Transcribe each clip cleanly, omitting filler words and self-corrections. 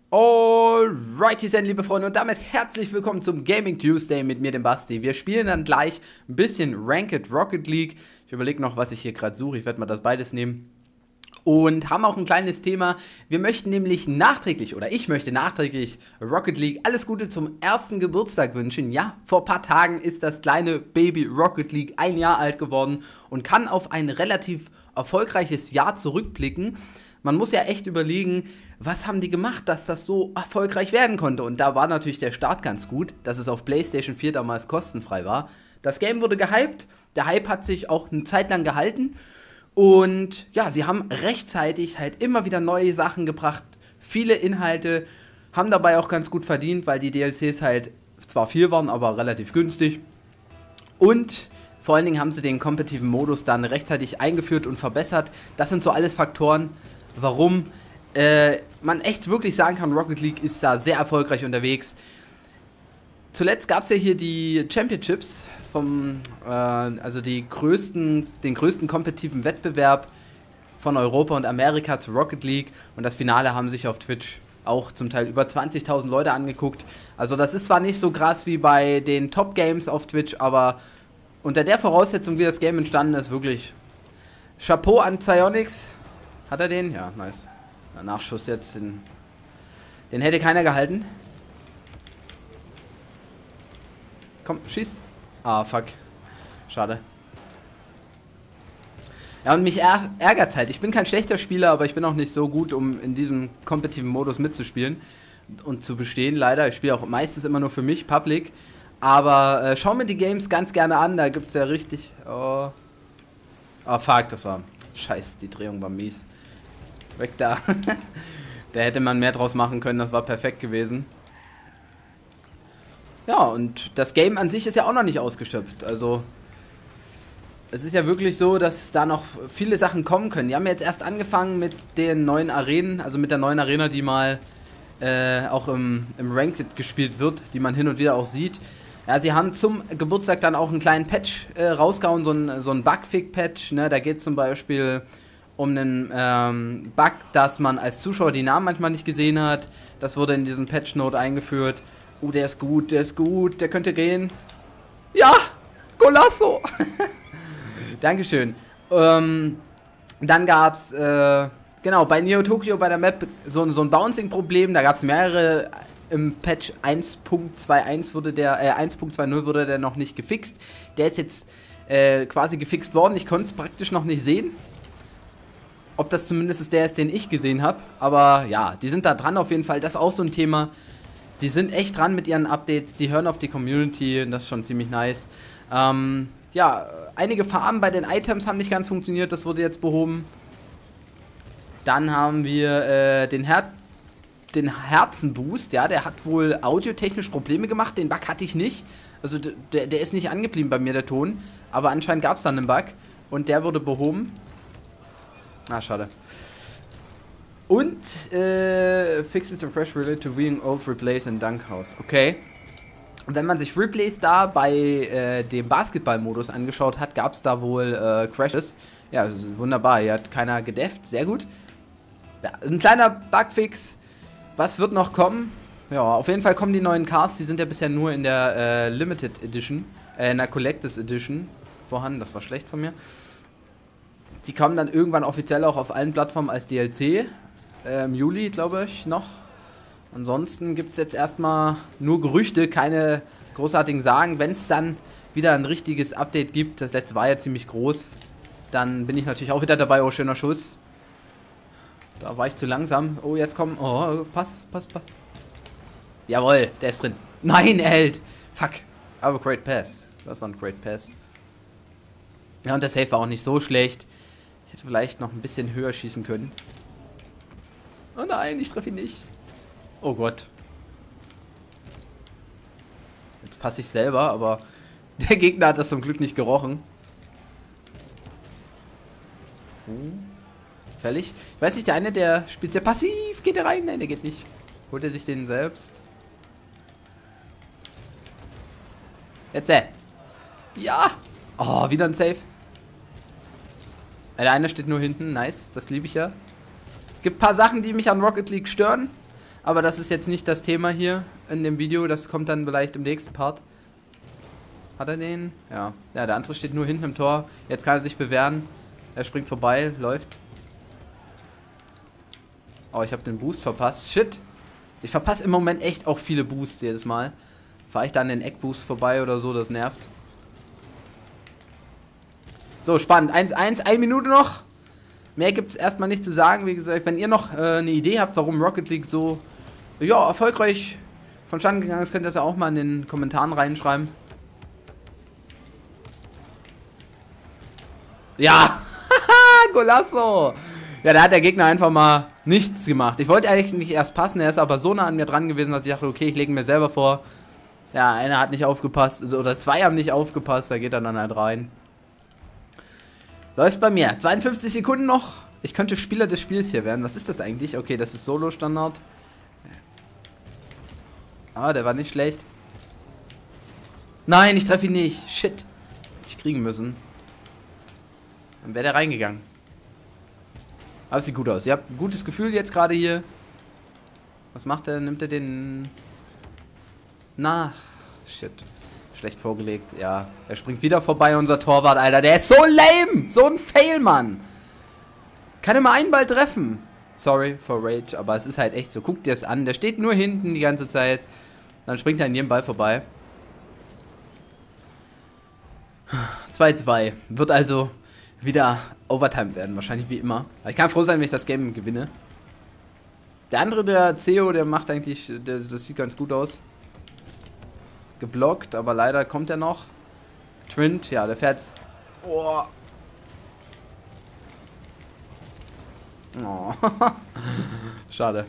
Alrighty then, liebe Freunde, und damit herzlich willkommen zum Gaming Tuesday mit mir, dem Basti. Wir spielen dann gleich ein bisschen Ranked Rocket League. Ich überlege noch, was ich hier gerade suche. Ich werde mal das beides nehmen. Und haben auch ein kleines Thema. Wir möchten nämlich nachträglich, oder ich möchte nachträglich Rocket League alles Gute zum ersten Geburtstag wünschen. Ja, vor ein paar Tagen ist das kleine Baby Rocket League 1 Jahr alt geworden und kann auf ein relativ erfolgreiches Jahr zurückblicken. Man muss ja echt überlegen, was haben die gemacht, dass das so erfolgreich werden konnte. Und da war natürlich der Start ganz gut, dass es auf PlayStation 4 damals kostenfrei war. Das Game wurde gehypt, der Hype hat sich auch eine Zeit lang gehalten. Und ja, sie haben rechtzeitig halt immer wieder neue Sachen gebracht, viele Inhalte, haben dabei auch ganz gut verdient, weil die DLCs halt zwar viel waren, aber relativ günstig. Und vor allen Dingen haben sie den kompetitiven Modus dann rechtzeitig eingeführt und verbessert. Das sind so alles Faktoren, warum man echt wirklich sagen kann, Rocket League ist da sehr erfolgreich unterwegs. Zuletzt gab es ja hier die Championships, also den größten kompetitiven Wettbewerb von Europa und Amerika zu Rocket League. Und das Finale haben sich auf Twitch auch zum Teil über 20.000 Leute angeguckt. Also das ist zwar nicht so krass wie bei den Top Games auf Twitch, aber unter der Voraussetzung, wie das Game entstanden ist, wirklich Chapeau an Psyonix. Hat er den? Ja, nice. Der Nachschuss jetzt, den hätte keiner gehalten. Komm, schieß. Ah, fuck. Schade. Ja, und mich ärgert es halt. Ich bin kein schlechter Spieler, aber ich bin auch nicht so gut, um in diesem kompetitiven Modus mitzuspielen und zu bestehen, leider. Ich spiele auch meistens immer nur für mich, Public. Aber schau mir die Games ganz gerne an, da gibt es ja richtig... Oh, fuck, das war... Scheiß, die Drehung war mies. Weg da. Da hätte man mehr draus machen können, das war perfekt gewesen. Ja, und das Game an sich ist ja auch noch nicht ausgeschöpft. Also, es ist ja wirklich so, dass da noch viele Sachen kommen können. Die haben jetzt erst angefangen mit den neuen Arenen, also mit der neuen Arena, die mal auch im Ranked gespielt wird, die man hin und wieder auch sieht. Ja, sie haben zum Geburtstag dann auch einen kleinen Patch rausgehauen, so ein Bugfix-Patch. Ne? Da geht es zum Beispiel um einen Bug, dass man als Zuschauer die Namen manchmal nicht gesehen hat. Das wurde in diesem Patch-Note eingeführt. Der ist gut, der könnte gehen. Ja, Golasso! Dankeschön. Dann gab's, genau, bei Neo Tokyo, bei der Map, so ein Bouncing-Problem. Da gab es mehrere. Im Patch 1.21 wurde 1.20 wurde der noch nicht gefixt. Der ist jetzt quasi gefixt worden. Ich konnte es praktisch noch nicht sehen. Ob das zumindest der ist, den ich gesehen habe. Aber ja, die sind da dran auf jeden Fall. Das ist auch so ein Thema. Die sind echt dran mit ihren Updates. Die hören auf die Community. Und das ist schon ziemlich nice. Ja, einige Farben bei den Items haben nicht ganz funktioniert. Das wurde jetzt behoben. Dann haben wir den Herzenboost. Ja, der hat wohl audiotechnisch Probleme gemacht. Den Bug hatte ich nicht. Also der ist nicht angeblieben bei mir, der Ton. Aber anscheinend gab es dann einen Bug. Und der wurde behoben. Ah, schade. Und fixes the crash related to being old replays in Dunkhouse. Okay. Und wenn man sich Replays da bei dem Basketball-Modus angeschaut hat, gab es da wohl Crashes. Ja, wunderbar. Hier hat keiner gedefft. Sehr gut. Ja, ein kleiner Bugfix. Was wird noch kommen? Ja, auf jeden Fall kommen die neuen Cars. Die sind ja bisher nur in der Limited Edition, in der Collectors Edition vorhanden. Das war schlecht von mir. Die kommen dann irgendwann offiziell auch auf allen Plattformen als DLC. Im Juli, glaube ich, noch. Ansonsten gibt es jetzt erstmal nur Gerüchte, keine großartigen Sagen. Wenn es dann wieder ein richtiges Update gibt, das letzte war ja ziemlich groß, dann bin ich natürlich auch wieder dabei. Oh, schöner Schuss. Da war ich zu langsam. Oh, jetzt kommen... Oh, pass. Jawohl, der ist drin. Nein, er hält. Fuck. Aber great pass. Das war ein great pass. Ja, und der Save war auch nicht so schlecht. Ich hätte vielleicht noch ein bisschen höher schießen können. Oh nein, ich treffe ihn nicht. Oh Gott. Jetzt passe ich selber, aber der Gegner hat das zum Glück nicht gerochen. Fällig. Ich weiß nicht, der eine, der spielt sehr passiv. Geht er rein? Nein, der geht nicht. Holt er sich den selbst? Jetzt, ja! Oh, wieder ein Save. Der eine steht nur hinten. Nice, das liebe ich ja. Gibt ein paar Sachen, die mich an Rocket League stören. Aber das ist jetzt nicht das Thema hier in dem Video. Das kommt dann vielleicht im nächsten Part. Hat er den? Ja. Ja, der andere steht nur hinten im Tor. Jetzt kann er sich bewähren. Er springt vorbei, läuft. Oh, ich habe den Boost verpasst. Shit. Ich verpasse im Moment echt auch viele Boosts jedes Mal. Fahre ich dann den Eckboost vorbei oder so, das nervt. So, spannend. 1-1, 1 Minute noch. Mehr gibt es erstmal nicht zu sagen. Wie gesagt, wenn ihr noch eine Idee habt, warum Rocket League so erfolgreich vonstatten gegangen ist, könnt ihr das ja auch mal in den Kommentaren reinschreiben. Ja, Golasso. Ja, da hat der Gegner einfach mal nichts gemacht. Ich wollte eigentlich nicht erst passen, er ist aber so nah an mir dran gewesen, dass ich dachte, okay, ich lege mir selber vor. Ja, einer hat nicht aufgepasst, oder zwei haben nicht aufgepasst, da geht er dann halt rein. Läuft bei mir. 52 Sekunden noch. Ich könnte Spieler des Spiels hier werden. Was ist das eigentlich? Okay, das ist Solo-Standard. Ah, der war nicht schlecht. Nein, ich treffe ihn nicht. Shit. Hätte ich kriegen müssen. Dann wäre der reingegangen. Aber es sieht gut aus. Ihr habt ein gutes Gefühl jetzt gerade hier. Was macht er? Nimmt er den... Na, shit. Schlecht vorgelegt. Ja, er springt wieder vorbei, unser Torwart, Alter. Der ist so lame. So ein Fail, Mann. Kann immer einen Ball treffen. Sorry for Rage, aber es ist halt echt so. Guckt dir es an. Der steht nur hinten die ganze Zeit. Dann springt er an jedem Ball vorbei. 2-2. Wird also wieder Overtime werden. Wahrscheinlich wie immer. Aber ich kann froh sein, wenn ich das Game gewinne. Der andere, der CEO, der macht eigentlich... Das sieht ganz gut aus. Geblockt, aber leider kommt er noch. Twint, ja, der fährt. Oh. Oh. Schade.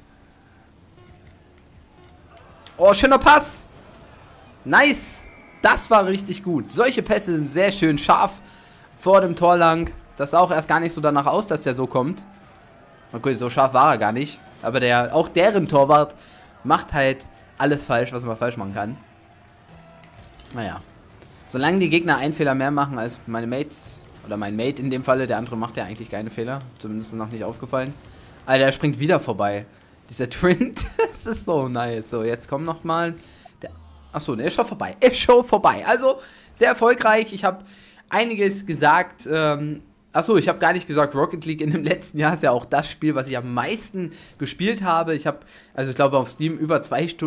Oh, schöner Pass. Nice. Das war richtig gut. Solche Pässe sind sehr schön scharf vor dem Tor lang. Das sah auch erst gar nicht so danach aus, dass der so kommt. Okay, so scharf war er gar nicht. Aber auch deren Torwart macht halt alles falsch, was man falsch machen kann. Naja. Solange die Gegner einen Fehler mehr machen als meine Mates, oder mein Mate in dem Falle, der andere macht ja eigentlich keine Fehler. Zumindest noch nicht aufgefallen. Alter, der springt wieder vorbei. Dieser Twint, das ist so nice. So, jetzt kommt nochmal. Achso, der ist schon vorbei. Ist schon vorbei. Also, sehr erfolgreich. Ich habe einiges gesagt. Achso, ich habe gar nicht gesagt, Rocket League in dem letzten Jahr ist ja auch das Spiel, was ich am meisten gespielt habe. Ich habe, also ich glaube auf Steam über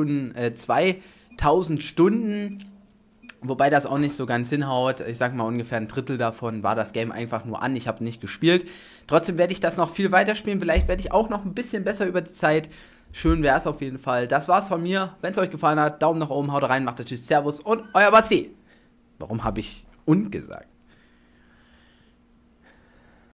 2000 Stunden. Wobei das auch nicht so ganz hinhaut. Ich sag mal, ungefähr ein Drittel davon war das Game einfach nur an. Ich habe nicht gespielt. Trotzdem werde ich das noch viel weiter spielen. Vielleicht werde ich auch noch ein bisschen besser über die Zeit. Schön wäre es auf jeden Fall. Das war's von mir. Wenn es euch gefallen hat, Daumen nach oben, haut rein, macht Tschüss, Servus und euer Basti. Warum habe ich und gesagt?